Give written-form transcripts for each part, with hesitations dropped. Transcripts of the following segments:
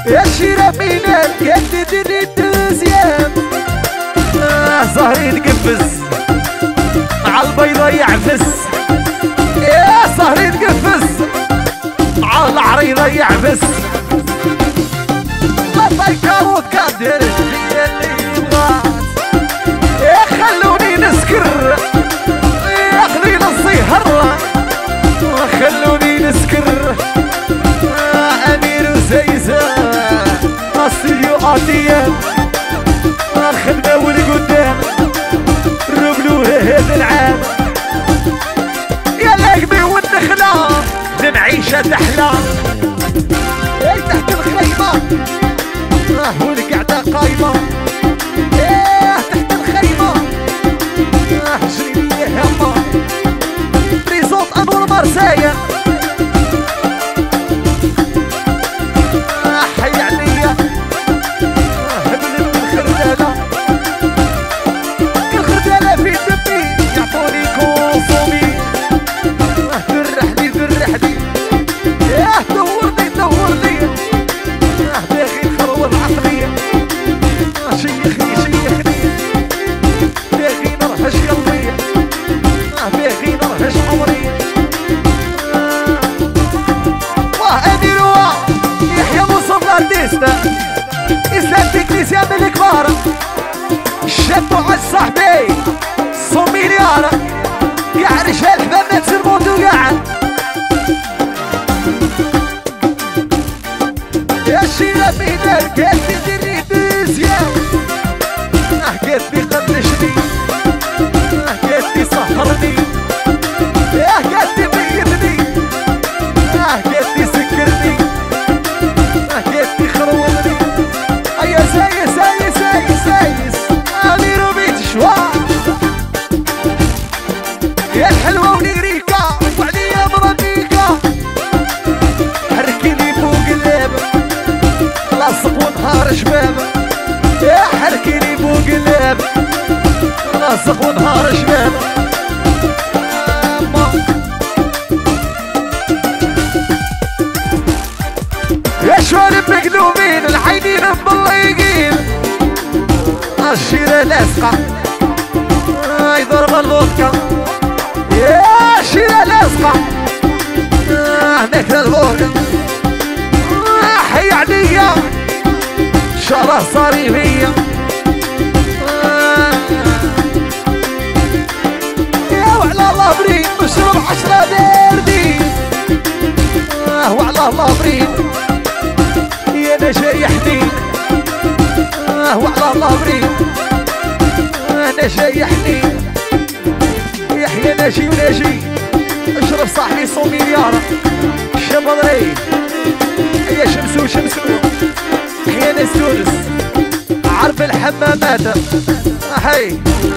يا شيرة مينال قد تدري الدوزيام زهري تقفز عالبيضة يعفس يا زهري تقفز عالعريضة يعفس طيكاروت كادر هي اللي يبغات يا خلوني نسكر يا خلينا الصيهر خلوني نسكر امير وزيزة استديو اتيام خدمة والقدام رملوه هذا العام يا العقبة والنخلة المعيشة تحلى تحت الخيمة والقعدة قايمة تحت الخيمة جري لي همة ريزوت انور مرسايا حي عليا هبل الخردالة الخردالة في دمي يعطوني كونسومي فرحني فرحني دورني دورني باغي نخرب عقلي شيخني شيخني باغي نرهش قلبي باغي نرهش عمري أميروا يحيى مصطفى ارتيستا اسلام تكنيسيان من الكبار الشاب على صاحبي صوميليار كاع رجال حبابات سرموتو كاع يا شيرة مينال قد تدري الدوزيام قد قدشني قد سهرني قد ميتني قد سكرني قد خرومني ايا سايس سايس سايس سايس اميرو بيت شوا يا الحلوة وليريكا وعليا مراديكا حركيني فوق اللاب لاصق ونهار شباب يا حركيني فوق اللاب لاصق ونهار شباب يا شوارب مقلوبين العينين مبليقين الشيرة لاصقة يضرب الفودكا يا شيرة لاصقة هناك الفودكا حي عليا شرى صاري فيا يا وعلى الله بريد نشرب 10 باردين وعلى الله بريد يا انا جاي حنين وعلى الله بريد انا جاي حنين يحيى ناجي وناجي اشرب صاحبي 100 مليار شبضري يا شمسو شمسو يا ناس تونس عرف الحمامات حي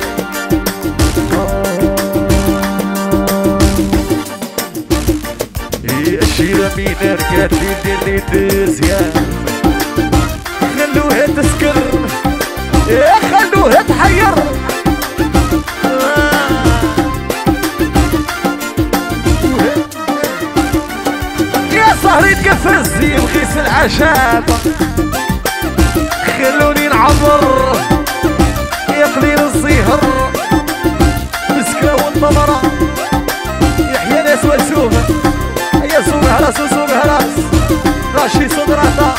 يا شيرة مينال قد تدري الدوزيام خلوها تسكر يا خلوها تحير يا صهري تقفز يلغيس العشاب خلوني نعبر يا قليل الصهر مسكرة والنمرة يحيى ناس وسومة يا سومة راس وسومة راس راشي صدراتا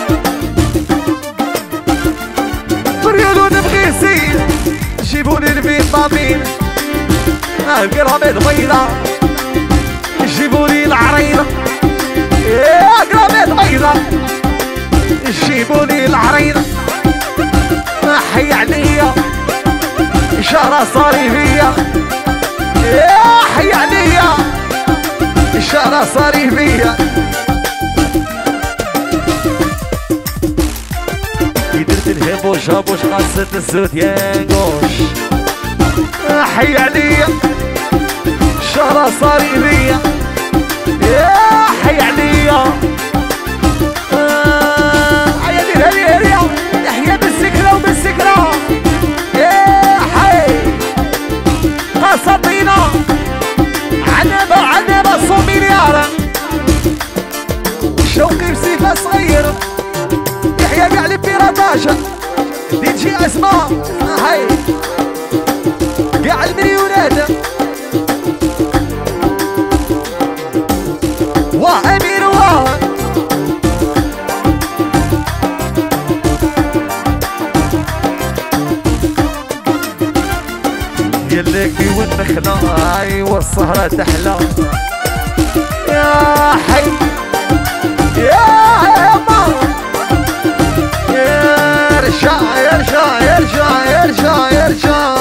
بريولون بغيسين جيبولي الفيتامين القراميد بيضة جيبولي العريضة يا قراميد بيضة جيبولي العريضة حي عليا شهرة صاري فيا يا حي عليا شهرة صاري فيا درت الهبوش هبوش قصة الزود يا قوش حي عليا شهرة صاري فيا يا حي عليا عيالي هريا يحيى بالسكرة وبالسكرة يا حي قصدينا عنبة عنبة 100 مليار شوقي بسيفة صغير تحية كاع لي بيراتاج دي جي اسماء هاي كاع المليونات وامير الله يلقي والنخلة هاي والسهرة تحلى يا حي يا ما يرجع يرجع يرجع يرجع يرجع